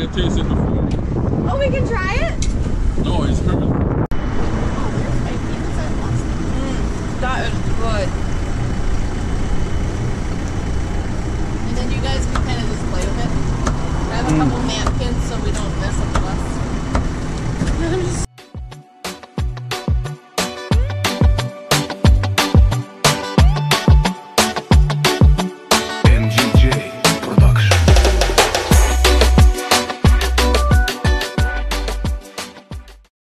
tasted before. Oh, we can try it? No, it's perfect. That is good. And then you guys can kind of just play with it. I have a couple napkins so we don't mess up the bus.